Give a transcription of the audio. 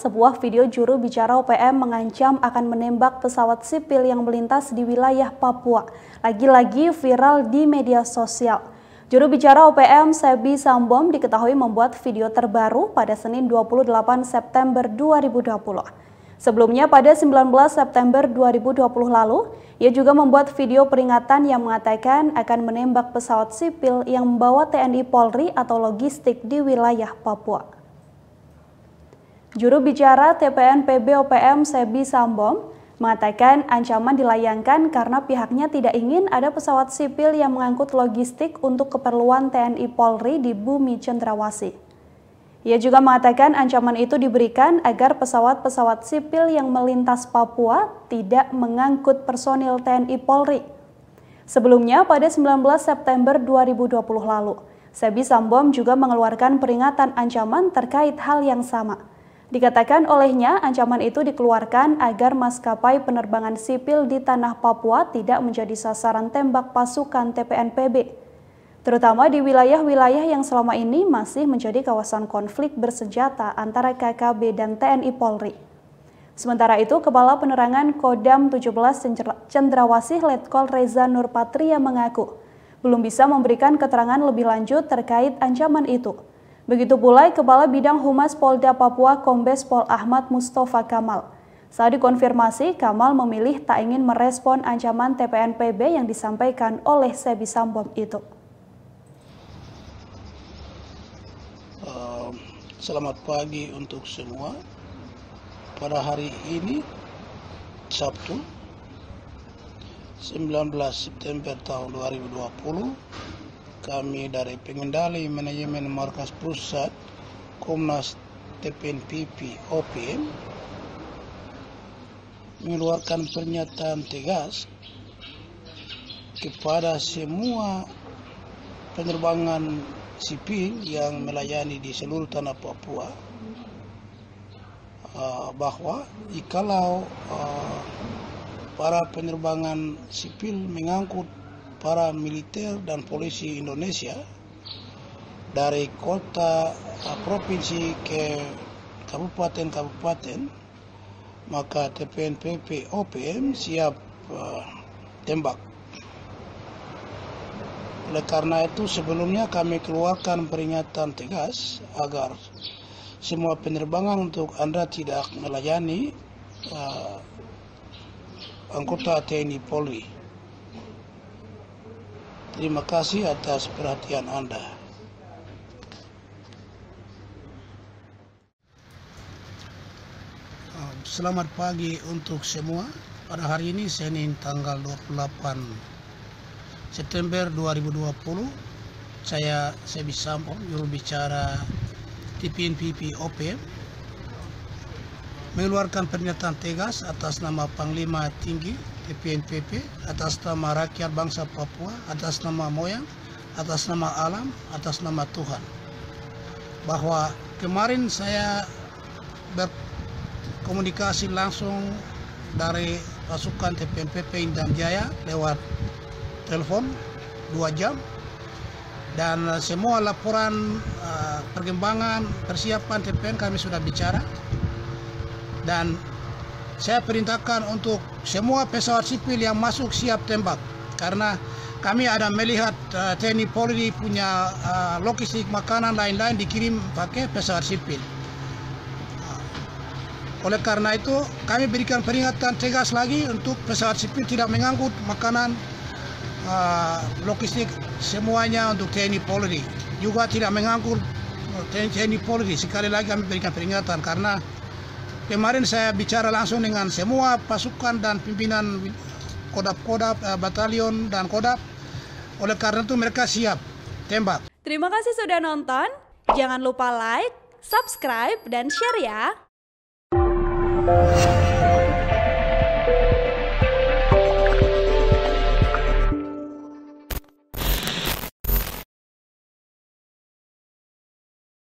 sebuah video juru bicara OPM mengancam akan menembak pesawat sipil yang melintas di wilayah Papua. Lagi-lagi viral di media sosial. Juru bicara OPM Sebi Sambom diketahui membuat video terbaru pada Senin 28 September 2020. Sebelumnya pada 19 September 2020 lalu, ia juga membuat video peringatan yang mengatakan akan menembak pesawat sipil yang membawa TNI Polri atau logistik di wilayah Papua. Juru bicara TPNPB OPM Sebi Sambom mengatakan ancaman dilayangkan karena pihaknya tidak ingin ada pesawat sipil yang mengangkut logistik untuk keperluan TNI Polri di bumi Cendrawasih. Ia juga mengatakan ancaman itu diberikan agar pesawat-pesawat sipil yang melintas Papua tidak mengangkut personil TNI Polri. Sebelumnya pada 19 September 2020 lalu, Sebi Sambom juga mengeluarkan peringatan ancaman terkait hal yang sama. Dikatakan olehnya ancaman itu dikeluarkan agar maskapai penerbangan sipil di tanah Papua tidak menjadi sasaran tembak pasukan TPNPB, terutama di wilayah-wilayah yang selama ini masih menjadi kawasan konflik bersenjata antara KKB dan TNI Polri. Sementara itu, Kepala Penerangan Kodam 17 Cendrawasih Letkol Reza Nurpatria mengaku belum bisa memberikan keterangan lebih lanjut terkait ancaman itu. Begitu pula Kepala Bidang Humas Polda Papua Kombes Pol Ahmad Mustafa Kamal. Saat dikonfirmasi, Kamal memilih tak ingin merespon ancaman TPNPB yang disampaikan oleh Sebi Sambom itu. Selamat pagi untuk semua. Pada hari ini, Sabtu, 19 September tahun 2020, kami dari Pengendali Manajemen Markas Pusat Komnas TPNPB OPM mengeluarkan pernyataan tegas kepada semua penerbangan sipil yang melayani di seluruh tanah Papua bahwa jikalau para penerbangan sipil mengangkut para militer dan polisi Indonesia dari kota provinsi ke kabupaten-kabupaten, maka TPNPB OPM siap tembak. Oleh karena itu sebelumnya kami keluarkan peringatan tegas agar semua penerbangan untuk Anda tidak melayani anggota TNI Polri. Terima kasih atas perhatian Anda. Selamat pagi untuk semua. Pada hari ini Senin tanggal 28 September 2020, saya Sebi Sambom, juru bicara TPNPB OPM, mengeluarkan pernyataan tegas atas nama Panglima Tinggi TPNPB, atas nama rakyat bangsa Papua, atas nama moyang, atas nama alam, atas nama Tuhan, bahwa kemarin saya berkomunikasi langsung dari pasukan TPNPB Intan Jaya lewat telepon 2 jam, dan semua laporan perkembangan persiapan TPN kami sudah bicara, dan saya perintahkan untuk semua pesawat sipil yang masuk siap tembak, karena kami ada melihat TNI Polri punya logistik makanan lain-lain dikirim pakai pesawat sipil. Oleh karena itu kami berikan peringatan tegas lagi untuk pesawat sipil tidak mengangkut makanan logistik semuanya untuk TNI Polri, juga tidak mengangkut TNI Polri. Sekali lagi kami berikan peringatan karena kemarin saya bicara langsung dengan semua pasukan dan pimpinan kodap-kodap, batalion dan kodap. Oleh karena itu mereka siap tembak. Terima kasih sudah nonton. Jangan lupa like, subscribe, dan share ya.